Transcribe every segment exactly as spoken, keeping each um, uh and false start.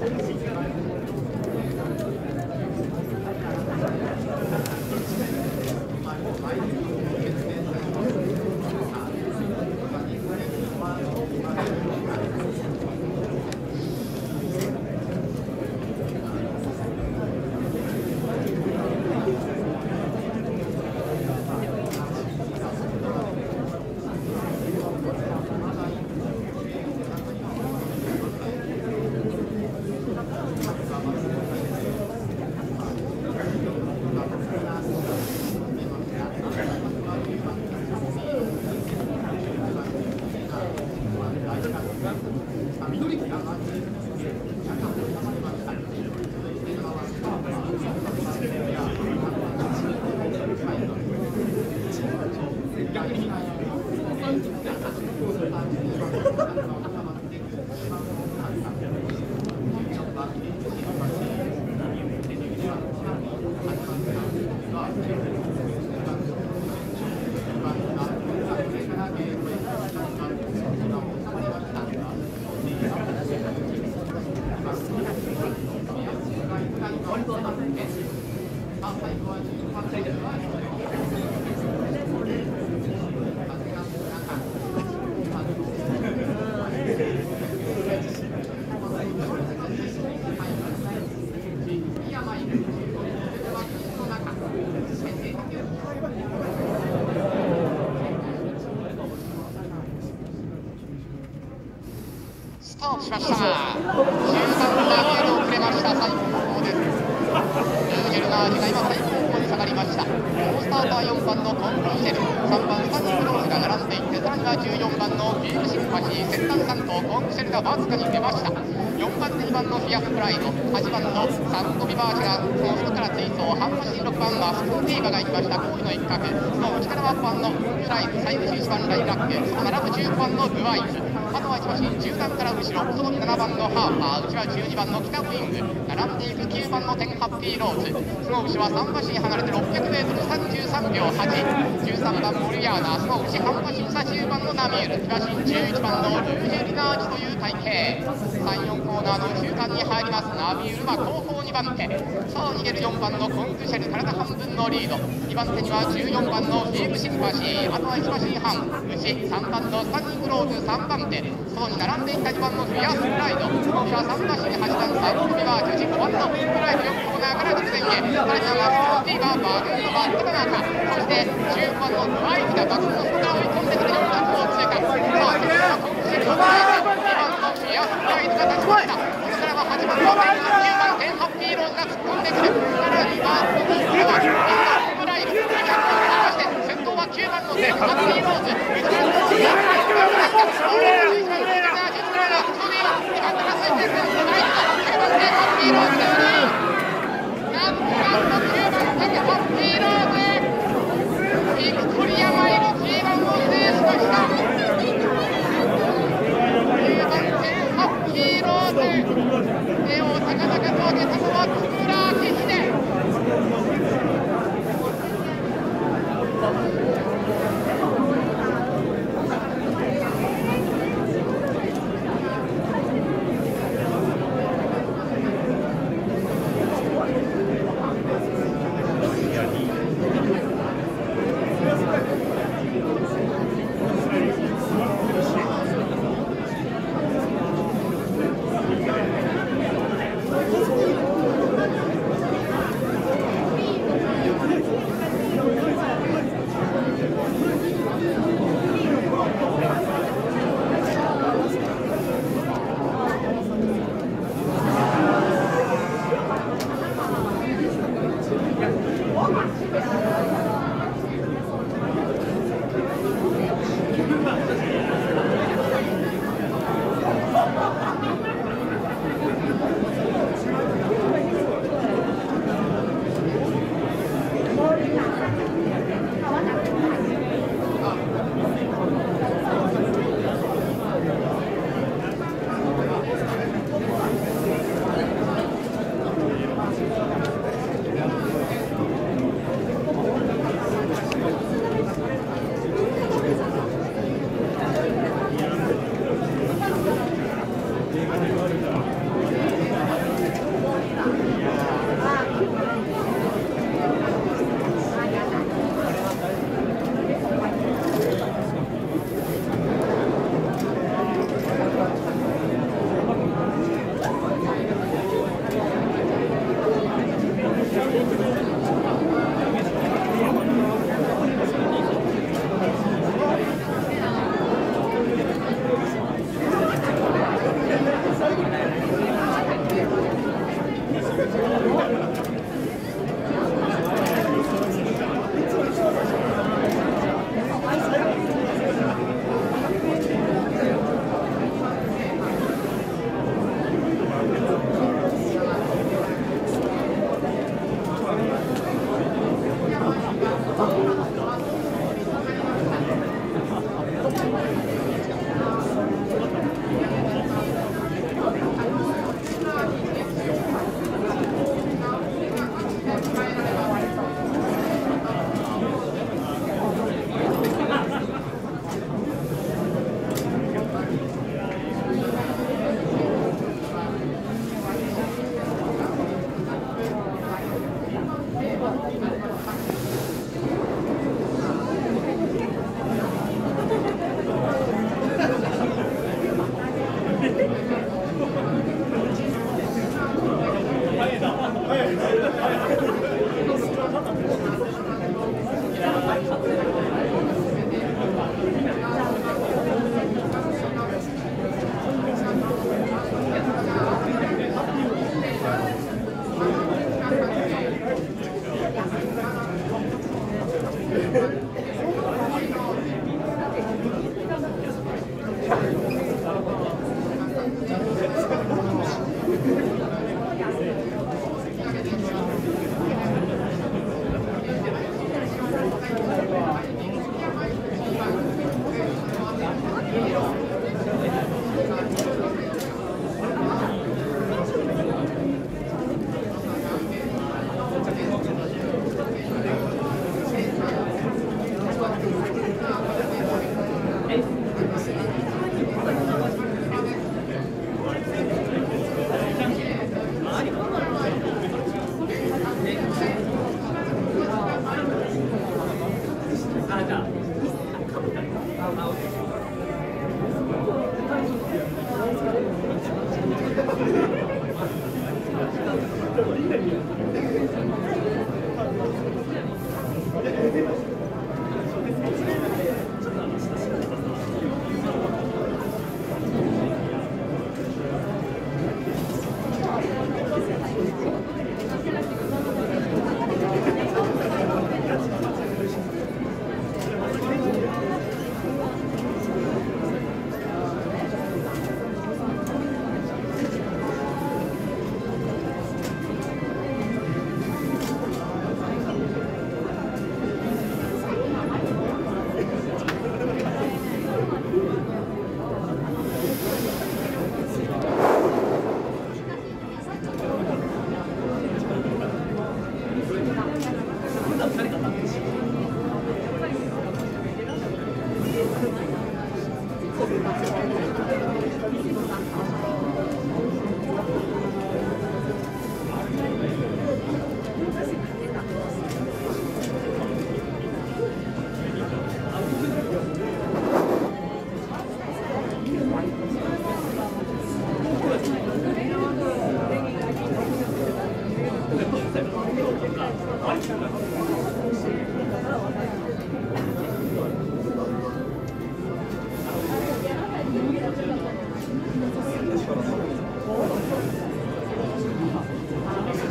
スタートしましたが、中間がに遅れました。最高です。ルージェルガージが今最高に下がりました。好スターターよんばんのコンフィシェル、さんばんスタニー・クローズが並んでいって、さらにはじゅうよんばんのビームシンパシー、先端さん頭コンフィシェルがわずかに出ました。よんばんでにばんのフィアスプライド、はちばんのサンドビバーチがその外から追走、ハンマシンろくばんマスクティーバが行きました。好位の一角、その内からはごばんのフライズ、最後じゅういちばんライラック、その並ぶじゅうごばんのブワイズ、あとはいちばん中段から後ろ、外にななばんのハーパー、内はじゅうにばんの北ウイング、並んでいくきゅうばんのテンハッピーローズ、その後ろはさん馬身離れて ろっぴゃくメートルさんじゅうさんびょうはち、じゅうさんばんモリアーナ、その内半馬身差じゅうばんのナミュール、東じゅういちばんのルージェリナージという体型、さん、よんコーナーの中間に入ります。ナミュールは後方にばん手、さあ逃げるよんばんのコンフィシェル、体半分のリード、にばん手にはじゅうよんばんのフィームシンパシー、あとはいち馬身半内、さんばんのスタニー・クローズさんばん手、外に並んでいったにばんのフィアスプライド、その後はさん馬身はちばんサンドビバージュ、ごばんのフィンプライド、よんコーナーから直線へ、さらにはマスクティーバー、バグンのバットの中、そしてじゅうごばんのドライブがバグンの外から追い込んでくるようなを通過、さあそれからコンフィシェルを捉えてにばんのフィアスプライドが立ちました。ここからははちばんのテンきゅうばんテンハッピーローズが突っ込んでくる、さらにはここからはテンハップライドにひゃくを通過して、先頭はきゅうばんのテンハッピーローズ、内からのフィアスプライドが出ました。じゅういちばんのテンハッピーローズが飛び、にばんから推薦するライト、きゅうばんテンハッピーローズですね。なんとなんときゅうばんテンハッピーローズ、ビクトリアマイル ジーワン を制しました。ヒーローズ、手を高々と上げたのは木村明秀。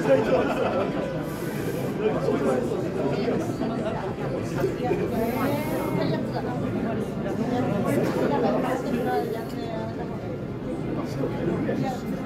や